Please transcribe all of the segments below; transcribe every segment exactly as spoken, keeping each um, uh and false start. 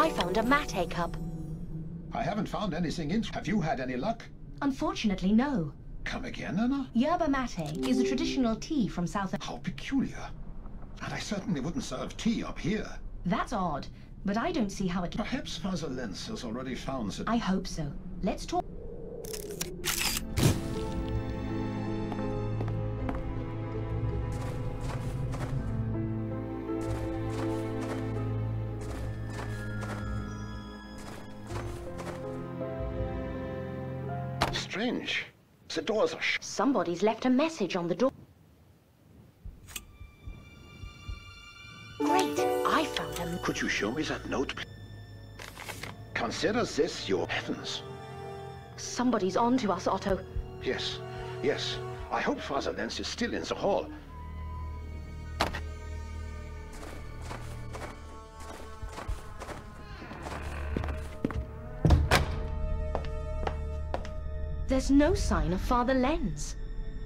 I found a mate cup. I haven't found anything in. Have you had any luck? Unfortunately, no. Come again, Anna? Yerba mate is a traditional tea from South... How peculiar. And I certainly wouldn't serve tea up here. That's odd, but I don't see how it... Perhaps Father Lenz has already found it. I hope so. Let's talk... Strange. The doors are shut. Somebody's left a message on the door. Great! I found him. Could you show me that note, please? Consider this your heavens. Somebody's on to us, Otto. Yes, yes. I hope Father Lenz is still in the hall. There's no sign of Father Lenz.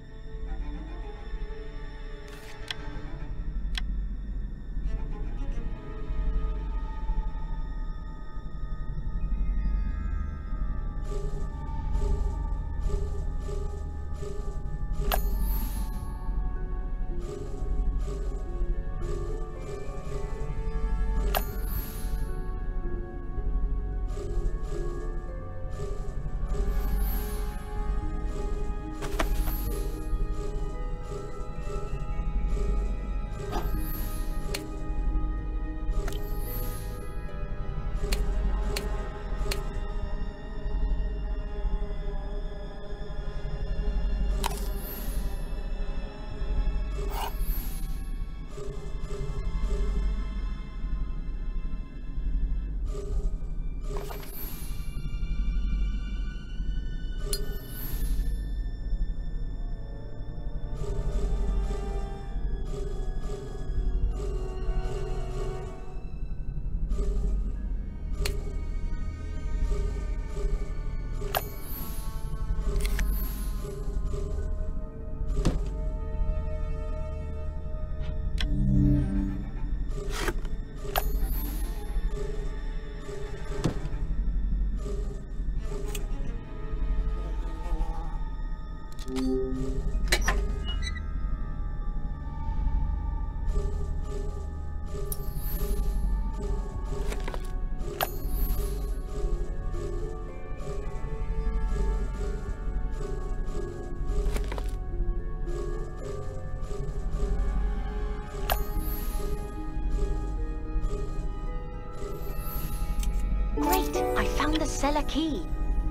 Great! I found the cellar key.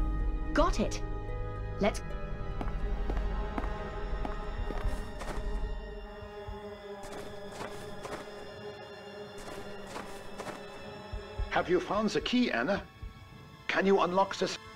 Got it. Let's... Have you found the key, Anna? Can you unlock this?